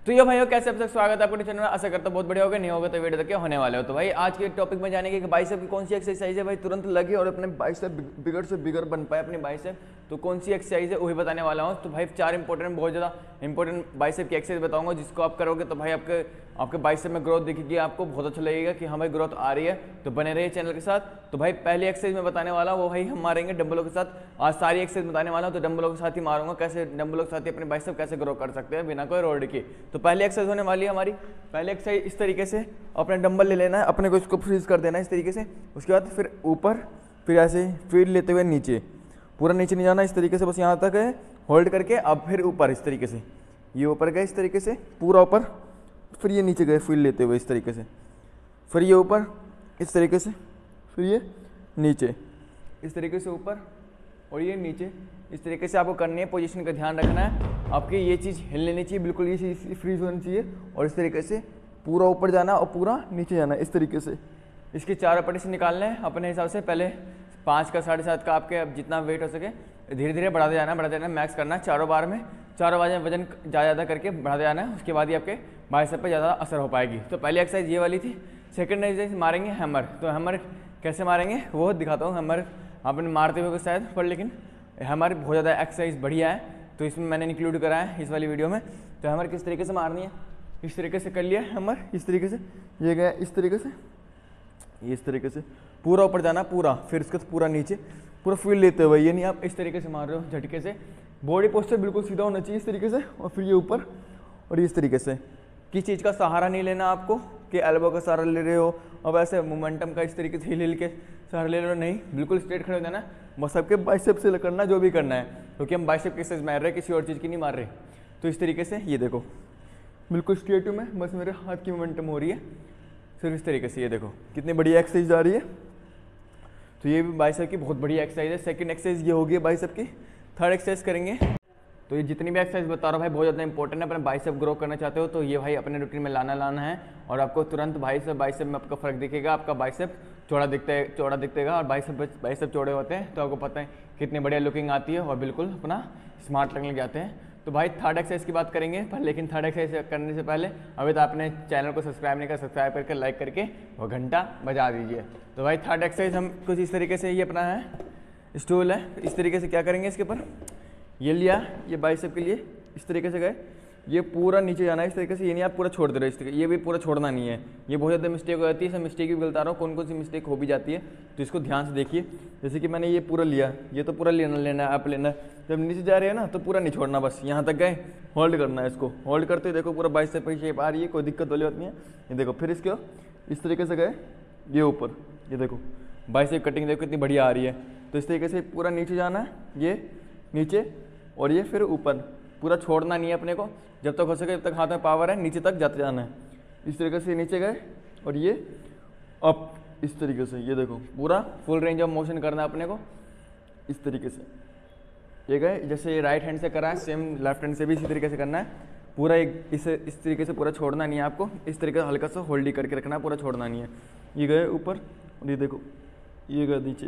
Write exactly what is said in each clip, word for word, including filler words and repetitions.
तो ये भाइयों कैसे आप सब स्वागत है आपको चैनल में। आशा करता बहुत बढ़िया होगा, नहीं होगा तो वीडियो तक क्या होने वाले हो। तो भाई आज के टॉपिक में जाने की बाइसेप की कौन सी एक्सरसाइज है भाई तुरंत लगे और अपने बाइसेप बिगड़ से बिगड़ बन पाए अपनी बाइसेप, तो कौन सी एक्सरसाइज है वही बताने वाला हूँ। तो भाई चार इंपॉर्टेंट बहुत ज़्यादा इंपॉर्टेंट बाइसेप की एक्सरसाइज बताऊंगा, जिसको आप करोगे तो भाई आपके आपके बाइसेप में ग्रोथ दिखेगी, आपको बहुत अच्छा लगेगा कि हमें ग्रोथ आ रही है। तो बने रहिए चैनल के साथ। तो भाई पहली एक्सरसाइज में बताने वाला वो भाई हम मारेंगे डंबलों के साथ। आज सारी एक्सरसाइज बताने वाला हूँ तो डंबलों के साथ ही मारूंगा, कैसे डंबलों के साथ ही अपने बाइसेप कैसे ग्रो कर सकते हैं बिना कोई रोड के। तो पहली एक्सरसाइज होने वाली है हमारी। पहले एक्सरसाइज इस तरीके से अपने डंबल ले लेना है, अपने को इसको फ्रीज कर देना है इस तरीके से। उसके बाद फिर ऊपर, फिर ऐसे फीड लेते हुए नीचे, पूरा नीचे नहीं जाना इस तरीके से, बस यहाँ तक है होल्ड करके। अब फिर ऊपर इस तरीके से, ये ऊपर गए इस तरीके से पूरा ऊपर, फिर ये नीचे गए फीड लेते हुए इस तरीके से, फिर ये ऊपर इस तरीके से, फिर ये नीचे इस तरीके से ऊपर और ये नीचे इस तरीके से आपको करनी है। पोजीशन का ध्यान रखना है, आपकी ये चीज़ हिल लेनी चाहिए, बिल्कुल ये चीज़ फ्रीज होनी चाहिए और इस तरीके से पूरा ऊपर जाना और पूरा नीचे जाना इस तरीके से। इसके चारों पट्टी से निकालना है अपने हिसाब से। पहले पाँच का साढ़े सात का आपके अब जितना वेट हो सके धीरे धीरे बढ़ाते जाना बढ़ाते जाना, मैक्स करना है चारों बार में। चारों बार में वजन ज़्यादा ज़्यादा करके बढ़ाते जाना है, उसके बाद ही आपके बाइसेप पे ज़्यादा असर हो पाएगी। तो पहली एक्सरसाइज ये वाली थी। सेकंड एक्सरसाइज मारेंगे हैमर। तो हैमर कैसे मारेंगे वो दिखाता हूँ। हैमर आपने मारते हुए शायद पर, लेकिन हैमर बहुत ज़्यादा एक्सरसाइज बढ़िया है तो इसमें मैंने इंक्लूड करा है इस वाली वीडियो में। तो हैमर किस तरीके से मारनी है, इस तरीके से कर लिया हैमर, इस तरीके से ये गया इस तरीके से, ये इस तरीके से पूरा ऊपर जाना पूरा, फिर इसके पूरा नीचे पूरा फील लेते हुए। ये नहीं आप इस तरीके से मार रहे हो झटके से, बॉडी पोस्चर बिल्कुल सीधा होना चाहिए इस तरीके से। और फिर ये ऊपर और इस तरीके से, किस चीज़ का सहारा नहीं लेना आपको कि एल्बो का सहारा ले रहे हो अब ऐसे मोमेंटम का इस तरीके से हिल हिल के सहारा ले रहे हो, नहीं, बिल्कुल स्ट्रेट खड़े हो जाना। बस सबके बाइसेप से करना जो भी करना है, क्योंकि हम बाइसेप की एक्सरसाइज मार रहे हैं, किसी और चीज़ की नहीं मार रहे। तो इस तरीके से ये देखो बिल्कुल स्ट्रेट हूँ मैं, बस मेरे हाथ की मोमेंटम हो रही है सिर्फ इस तरीके से। ये देखो कितनी बढ़िया एक्सरसाइज आ रही है। तो ये भी बाइसेप की बहुत बढ़िया एक्सरसाइज है। सेकंड एक्सरसाइज ये होगी बाइसेप की। थर्ड एक्सरसाइज करेंगे। तो ये जितनी भी एक्सरसाइज बता रहा हूँ भाई बहुत ज़्यादा इंपॉर्टेंट है। अपने बाइसेप ग्रो करना चाहते हो तो ये भाई अपने रूटीन में लाना लाना है और आपको तुरंत बाइसेप बाइसेप में आपका फर्क दिखेगा। आपका बाइसेप चौड़ा दिखता है चौड़ा दिखेगा और बाइसेप बाइसेप चौड़े होते हैं तो आपको पता है कितनी बढ़िया लुकिंग आती है और बिल्कुल अपना स्मार्ट लगने लग जाते हैं। तो भाई थर्ड एक्सरसाइज की बात करेंगे पर, लेकिन थर्ड एक्सरसाइज करने से पहले अभी तो आपने चैनल को सब्सक्राइब नहीं कर, सब्सक्राइब करके लाइक करके और घंटा बजा दीजिए। तो भाई थर्ड एक्सरसाइज हम कुछ इस तरीके से, ये अपना है स्टूल है, इस तरीके से क्या करेंगे इसके ऊपर ये लिया, ये बाइसेप के लिए इस तरीके से गए, ये पूरा नीचे जाना है इस तरीके से। ये नहीं आप पूरा छोड़ दे रहे हो इस तरीके, ये भी पूरा छोड़ना नहीं है। ये बहुत ज़्यादा मिस्टेक हो जाती है, सब मिस्टेक भी बता रहा हूँ कौन कौन सी मिस्टेक हो भी जाती है, तो इसको ध्यान से देखिए। जैसे कि मैंने ये पूरा लिया, ये तो पूरा लेना लेना है आप लेना है। जब नीचे जा रहे हैं ना तो पूरा नहीं छोड़ना, बस यहाँ तक गए होल्ड करना है इसको। होल्ड करते देखो पूरा बाइसेप की शेप आ रही है, कोई दिक्कत वाली बात नहीं है। ये देखो फिर इसको इस तरीके से गए, ये ऊपर, ये देखो बाइसेप कटिंग देखो कितनी बढ़िया आ रही है। तो इस तरीके से पूरा नीचे जाना है, ये नीचे और ये फिर ऊपर, पूरा छोड़ना नहीं है अपने को। जब तक हो सके जब तक हाथ में पावर है नीचे तक जाते जाना है। इस तरीके से नीचे गए और ये अप इस तरीके से, ये देखो पूरा फुल रेंज ऑफ मोशन करना है अपने को इस तरीके से। ये गए, जैसे ये राइट हैंड से करा है सेम लेफ्ट हैंड से भी इसी तरीके से करना है पूरा। एक इसे इस तरीके से पूरा छोड़ना नहीं है आपको, इस तरीके से हल्का सा होल्ड ही करके रखना है, पूरा छोड़ना नहीं है। ये गए ऊपर और ये देखो ये गए नीचे,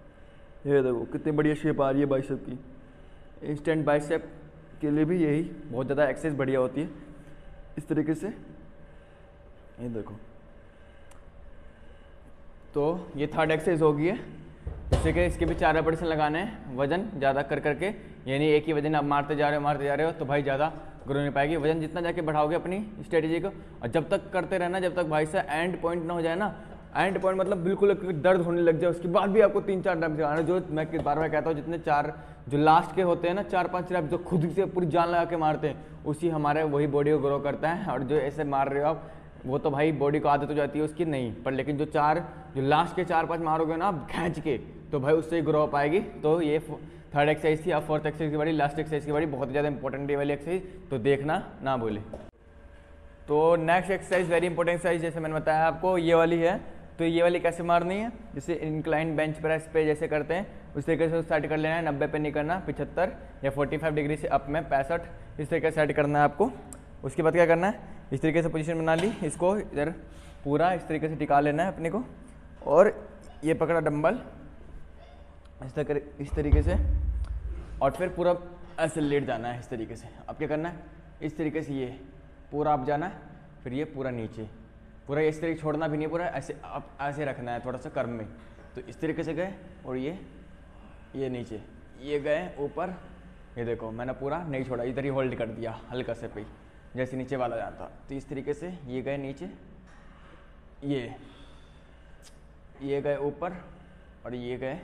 ये देखो कितनी बढ़िया शेप आ रही है बाइसेप की। इंस्टेंट बाइसेप के लिए भी यही बहुत ज़्यादा एक्सरसाइज बढ़िया होती है इस तरीके से। ये देखो तो ये थर्ड एक्सरसाइज होगी है, जैसे कि इसके भी चार रेपिटेशन लगाने हैं वजन ज़्यादा कर करके, यानी एक ही वजन आप मारते जा रहे हो मारते जा रहे हो तो भाई ज़्यादा ग्रो नहीं पाएगी। वजन जितना जाके बढ़ाओगे अपनी स्ट्रेटेजी को, और जब तक करते रहना जब तक भाई से एंड पॉइंट ना हो जाए ना। एंड पॉइंट मतलब बिल्कुल दर्द होने लग जाए, उसके बाद भी आपको तीन चार रैप लगाना। जो मैं बार बार कहता हूँ जितने चार जो लास्ट के होते हैं ना चार पांच रैप जो खुद से पूरी जान लगा के मारते हैं, उसी हमारे वही बॉडी को ग्रो करता है। और जो ऐसे मार रहे हो आप वो तो भाई बॉडी को आदत हो जाती है उसकी नहीं, पर लेकिन जो चार जो लास्ट के चार पांच मारोगे ना आप खींच के तो भाई उससे ही ग्रो हो पाएगी। तो ये थर्ड एक्सरसाइज थी। अब फोर्थ एक्सरसाइज की बारी, लास्ट एक्सरसाइज की बारी, बहुत ज़्यादा इंपॉर्टेंट है वाली एक्सरसाइज, तो देखना ना बोले। तो next exercise very important exercise जैसे मैंने बताया आपको ये वाली है। तो ये वाली कैसे मारनी है, जैसे इंक्लाइन बेंच प्रेस पे जैसे करते हैं उस तरीके से स्टार्ट कर लेना है। नब्बे पे नहीं करना, पचहत्तर या पैंतालीस डिग्री से अप में पैंसठ इस तरीके से सेट करना है आपको। उसके बाद क्या करना है, इस तरीके से पोजीशन बना ली, इसको इधर पूरा इस तरीके से टिका लेना है अपने को और ये पकड़ा डंबल इस तरीके इस तरीके से और फिर पूरा ऐसे लेट जाना है इस तरीके से। अब क्या करना है, इस तरीके से ये पूरा आप जाना है, फिर ये पूरा नीचे, पूरा इस तरीके छोड़ना भी नहीं, पूरा ऐसे आप ऐसे रखना है थोड़ा सा कर्व में। तो इस तरीके से गए और ये ये नीचे, ये गए ऊपर, ये देखो मैंने पूरा नहीं छोड़ा, इधर ही होल्ड कर दिया हल्का से पे, जैसे नीचे वाला जाता। तो इस तरीके से ये गए नीचे, ये ये गए ऊपर और ये गए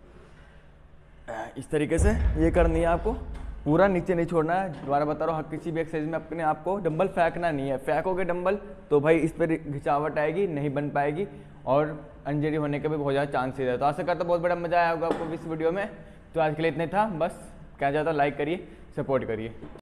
इस तरीके से। ये करनी है आपको, पूरा नीचे नहीं छोड़ना है। दोबारा बता रहा हूँ, किसी भी एक्सरसाइज में अपने आप को डंबल फेंकना नहीं है। फेंकोगे डंबल तो भाई इस पर घिचावट आएगी, नहीं बन पाएगी और इंजरी होने के भी बहुत ज़्यादा चांसेस है। तो आशा करता बहुत बड़ा मजा आया होगा आपको इस वीडियो में। तो आज के लिए इतना ही था, बस क्या चाहता लाइक करिए, सपोर्ट करिए।